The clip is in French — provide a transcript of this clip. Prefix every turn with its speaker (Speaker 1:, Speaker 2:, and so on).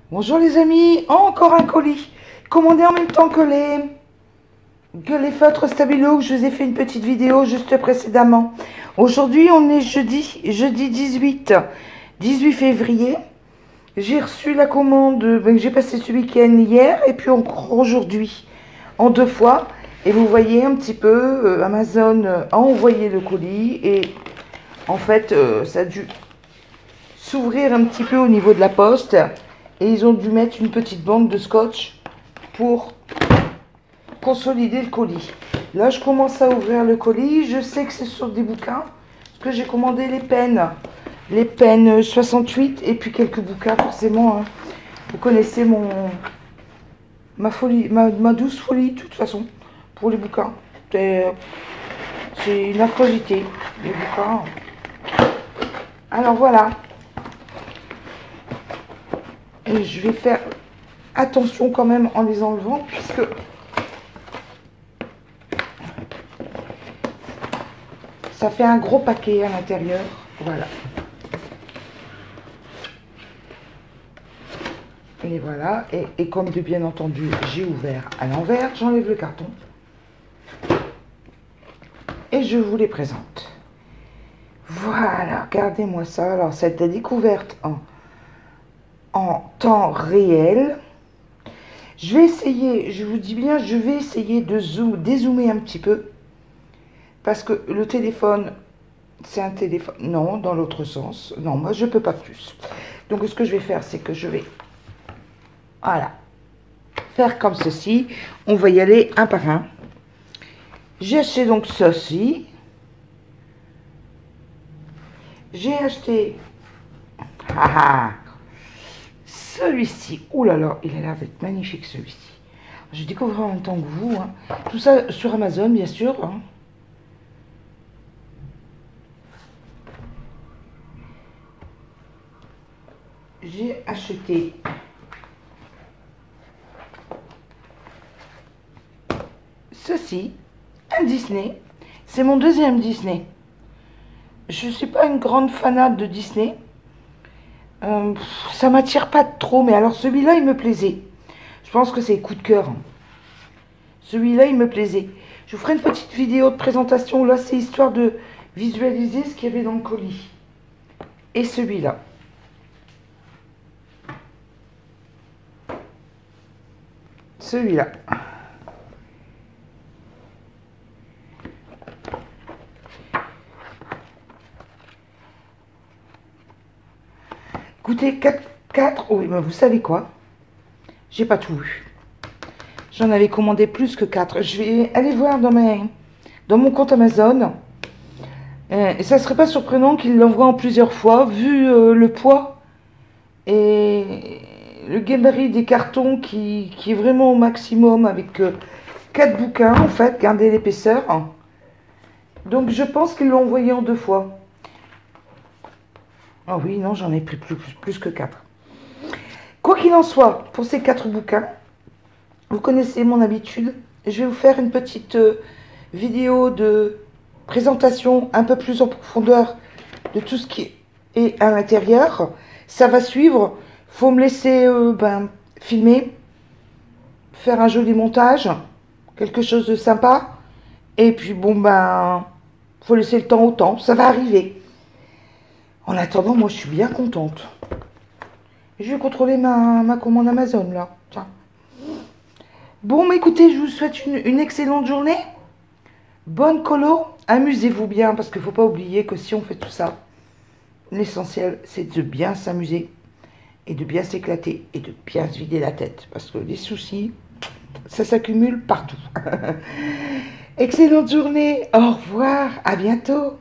Speaker 1: Bonjour les amis, encore un colis commandé en même temps que les feutres Stabilo, que je vous ai fait une petite vidéo juste précédemment. Aujourd'hui on est jeudi 18 février. J'ai reçu la commande que j'ai passé ce week-end hier et puis encore aujourd'hui en 2 fois. Et vous voyez un petit peu, Amazon a envoyé le colis et en fait ça a dû s'ouvrir un petit peu au niveau de la poste. Et ils ont dû mettre une petite bande de scotch pour consolider le colis. Là, je commence à ouvrir le colis. Je sais que c'est sur des bouquins. Parce que j'ai commandé les peines. Les peines 68 et puis quelques bouquins, forcément. Hein. Vous connaissez ma douce folie, de toute façon, pour les bouquins. C'est une affrosité, les bouquins. Alors, voilà. Et je vais faire attention quand même en les enlevant puisque ça fait un gros paquet à l'intérieur. Voilà. Et voilà. Et comme de bien entendu, j'ai ouvert à l'envers, j'enlève le carton. Et je vous les présente. Voilà, regardez-moi ça. Alors, cette découverte en temps réel. Je vais essayer, je vous dis bien, je vais essayer de dézoomer un petit peu. Parce que le téléphone, c'est un téléphone. Non, dans l'autre sens. Non, moi, je ne peux pas plus. Donc, ce que je vais faire, c'est que je vais, voilà, faire comme ceci. On va y aller un par un. J'ai acheté donc ceci. J'ai acheté... celui-ci, oh là là, il a l'air d'être magnifique celui-ci. J'ai découvert en même temps que vous. Hein. Tout ça sur Amazon, bien sûr. Hein. J'ai acheté ceci, un Disney. C'est mon deuxième Disney. Je ne suis pas une grande fanade de Disney. Ça m'attire pas trop, mais alors celui-là, il me plaisait. Je pense que c'est coup de cœur. Celui-là, il me plaisait. Je vous ferai une petite vidéo de présentation. Là, c'est histoire de visualiser ce qu'il y avait dans le colis. Et celui-là. Celui-là. Écoutez, 4, oui, mais vous savez quoi? J'ai pas tout vu. J'en avais commandé plus que 4. Je vais aller voir dans mon compte Amazon. Et ça serait pas surprenant qu'ils l'envoient en plusieurs fois, vu le poids et le gabarit des cartons qui est vraiment au maximum avec 4 bouquins, en fait, regardez l'épaisseur. Donc je pense qu'ils l'ont envoyé en 2 fois. Ah oui, non, j'en ai plus que 4. Quoi qu'il en soit, pour ces 4 bouquins, vous connaissez mon habitude. Je vais vous faire une petite vidéo de présentation un peu plus en profondeur de tout ce qui est à l'intérieur. Ça va suivre. Il faut me laisser filmer, faire un joli montage, quelque chose de sympa. Et puis bon, faut laisser le temps au temps. Ça va arriver. En attendant, moi, je suis bien contente. Je vais contrôler ma commande Amazon, là. Tiens. Bon, mais écoutez, je vous souhaite une excellente journée. Bonne colo. Amusez-vous bien, parce qu'il ne faut pas oublier que si on fait tout ça, l'essentiel, c'est de bien s'amuser et de bien s'éclater et de bien se vider la tête. Parce que les soucis, ça s'accumule partout. Excellente journée. Au revoir. À bientôt.